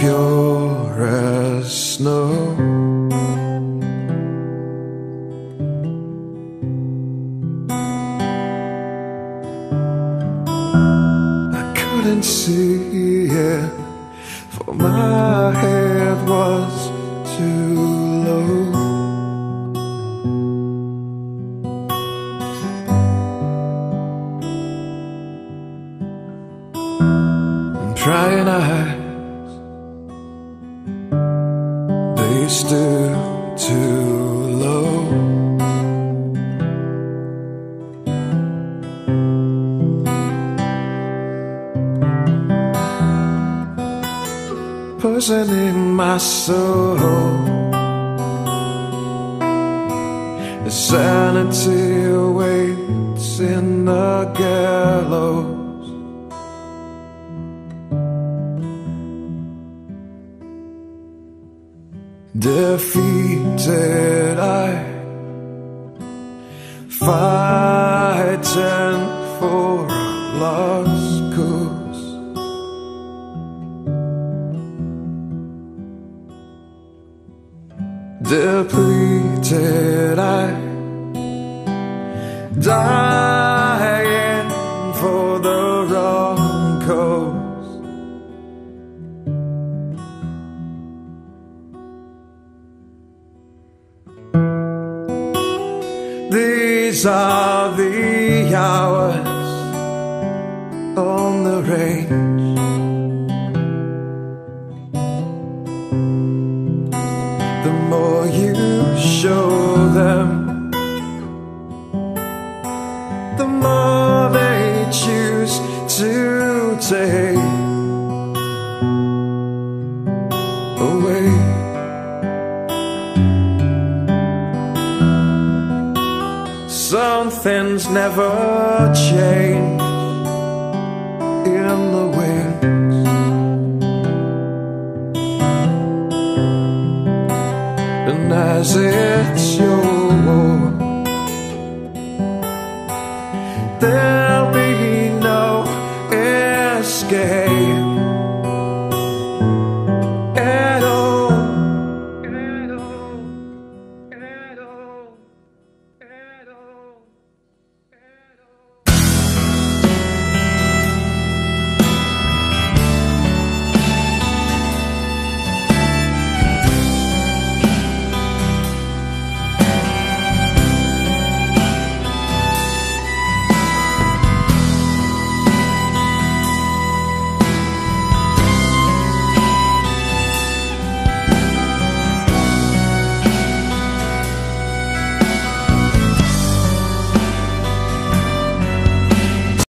pure as snow. I couldn't see it, for my head was too low. And prying eyes, they stood too low. Poisoning my soul, the sanity awaits in the gallows. Defeated I, fighting for a lost cause. Depleted I, dying for the wrong cause. These are the hours on the range. The more you show them, the more they choose to take away. Some things never change in the wings. And as it's your war, there'll be no escape.